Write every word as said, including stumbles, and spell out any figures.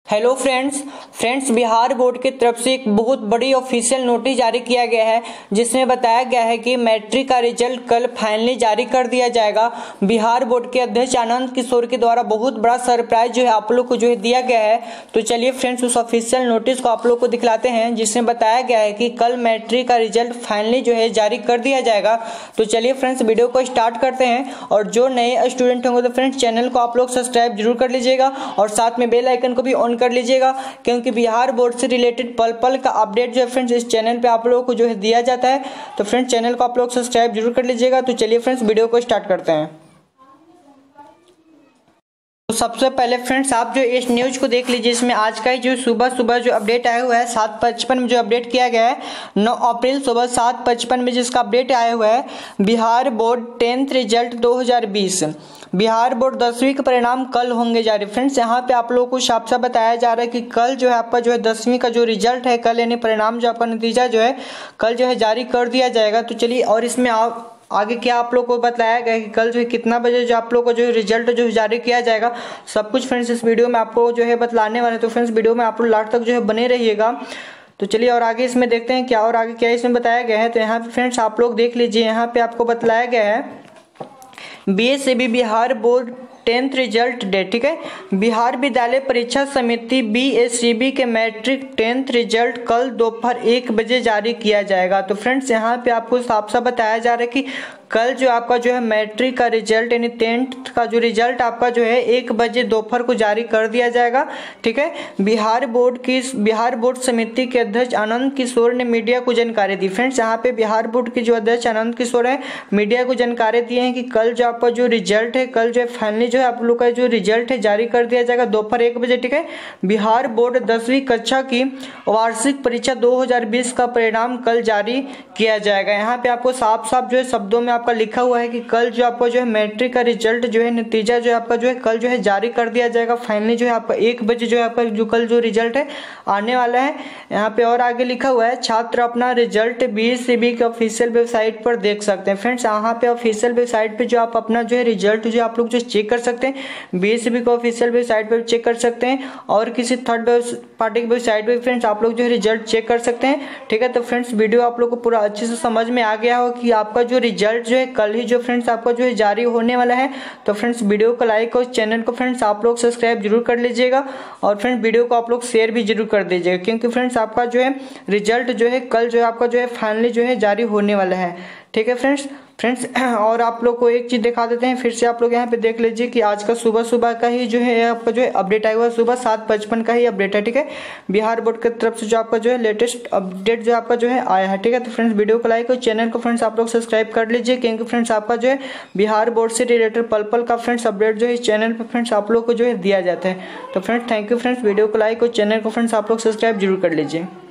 Hello friends friends Bihar board की तरफ से एक बहुत बड़ी ऑफिशियल नोटिस जारी किया गया है जिसमें बताया गया है कि मैट्रिक का रिजल्ट कल फाइनली जारी कर दिया जाएगा। बिहार बोर्ड के अध्यक्ष आनंद किशोर के द्वारा बहुत बड़ा सरप्राइज जो है आप लोग को जो है दिया गया है। तो चलिए फ्रेंड्स उस ऑफिशियल नोटिस को आप लोग को दिखलाते हैं जिसमें बताया गया है कि कल मैट्रिक का रिजल्ट फाइनली जो है जारी कर दिया जाएगा। तो चलिए फ्रेंड्स वीडियो को स्टार्ट करते हैं और जो नए स्टूडेंट होंगे तो फ्रेंड्स चैनल को आप लोग सब्सक्राइब जरूर कर लीजिएगा और साथ में बेल आइकन को भी ऑन कर लीजिएगा क्योंकि बिहार बोर्ड से रिलेटेड पल पल का अपडेट जो है फ्रेंड्स इस चैनल पे आप लोगों को जो है दिया जाता है। तो फ्रेंड्स चैनल को आप लोग सब्सक्राइब जरूर कर लीजिएगा। तो चलिए फ्रेंड्स वीडियो को स्टार्ट करते हैं। तो सबसे पहले फ्रेंड्स आप जो इस न्यूज को देख लीजिए। इसमें आज का ही जो सुबह सुबह जो अपडेट आया हुआ है सात पचपन में जो अपडेट किया गया है नौ अप्रैल सुबह सात पचपन में जिसका अपडेट आया हुआ है बिहार बोर्ड टेंथ रिजल्ट दो हज़ार बीस बिहार बोर्ड दसवीं के परिणाम कल होंगे जारी। फ्रेंड्स यहाँ पे आप लोगों को साफ साफ बताया जा रहा है कि कल जो है आपका जो है दसवीं का जो रिजल्ट है कल यानी परिणाम जो आपका नतीजा जो है कल जो है जारी कर दिया जाएगा। तो चलिए और इसमें आप आगे क्या आप लोग को बताया गया कि कल जो है कितना बजे जो आप लोग को जो रिजल्ट जो है जारी किया जाएगा सब कुछ फ्रेंड्स इस वीडियो में आपको जो है बतलाने वाले। तो फ्रेंड्स वीडियो में आप लोग लास्ट तक जो है बने रहिएगा। तो चलिए और आगे इसमें देखते हैं क्या और आगे क्या इसमें बताया गया है। तो यहाँ पे फ्रेंड्स आप लोग देख लीजिए। यहाँ पे आपको बतलाया गया है B S C B Bihar board tenth result day. ठीक है, Bihar Vidyalaya Pariksha Samiti B S C B के मैट्रिक टेंथ रिजल्ट कल दोपहर एक बजे जारी किया जाएगा। तो फ्रेंड्स यहाँ पे आपको साफ साफ बताया जा रहा है कि कल जो आपका जो है मैट्रिक का रिजल्ट यानी टेंथ का जो रिजल्ट आपका जो है एक बजे दोपहर को जारी कर दिया जाएगा। ठीक है, बिहार बोर्ड की बिहार बोर्ड समिति के अध्यक्ष आनंद किशोर ने मीडिया को जानकारी दी। फ्रेंड्स यहाँ पे बिहार बोर्ड के जो अध्यक्ष आनंद किशोर है मीडिया को जानकारी दिए हैं कि कल जो आपका जो रिजल्ट है कल जो है फाइनली जो है आप लोग का जो रिजल्ट है जारी कर दिया जाएगा दोपहर एक बजे। ठीक है, बिहार बोर्ड दसवीं कक्षा की वार्षिक परीक्षा दो हजार बीस का परिणाम कल जारी किया जाएगा। यहाँ पे आपको साफ साफ जो है शब्दों में आपका लिखा हुआ है कि कल जो आपका जो है मैट्रिक का रिजल्ट जो है नतीजा जो है आपका जो है कल जो है जारी कर दिया जाएगा। फाइनली जो है आपका एक बजे जो है आपका जो कल जो रिजल्ट है आने वाला है। यहाँ पे और आगे लिखा हुआ है छात्र अपना result B S C B के ऑफिशियल वेबसाइट पर देख सकते हैं। फ्रेंड्स यहाँ पे ऑफिशियल वेबसाइट पे जो आप अपना जो है रिजल्ट जो आप लोग जो चेक कर सकते हैं बी एस सी बी को ऑफिशियल वेबसाइट पर चेक कर सकते हैं और किसी थर्ड पार्टी की वेबसाइट पे फ्रेंड्स आप लोग जो है रिजल्ट चेक कर सकते हैं। ठीक है, तो फ्रेंड्स वीडियो आप लोग को पूरा अच्छे से समझ में आ गया हो कि आपका जो रिजल्ट जो है कल ही जो फ्रेंड्स आपका जो है जारी होने वाला है। तो फ्रेंड्स वीडियो को लाइक और चैनल को फ्रेंड्स आप लोग सब्सक्राइब जरूर कर लीजिएगा और फ्रेंड्स वीडियो को आप लोग शेयर भी जरूर कर दीजिएगा क्योंकि फ्रेंड्स आपका जो है रिजल्ट जो है कल जो है आपका जो है फाइनली जो है जारी होने वाला है। ठीक है फ्रेंड्स फ्रेंड्स और आप लोग को एक चीज दिखा देते हैं फिर से आप लोग यहाँ पे देख लीजिए कि आज का सुबह सुबह का ही जो है आपका जो है अपडेट आया हुआ है सुबह सात पचपन का ही अपडेट है। ठीक है, बिहार बोर्ड की तरफ से जो आपका जो है लेटेस्ट अपडेट जो आपका जो है आया है। ठीक है, तो फ्रेंड्स वीडियो को लाइक और चैनल को फ्रेंड्स आप लोग सब्सक्राइब कर लीजिए क्योंकि फ्रेंड्स आपका जो है बिहार बोर्ड से रिलेटेड पल पल का फ्रेंड्स अपडेट जो है इस चैनल पर फ्रेंड्स आप लोग को जो है दिया जाता है। तो friends thank you friends, video को लाइक और चैनल को फ्रेंड्स आप लोग सब्सक्राइब जरूर कर लीजिए।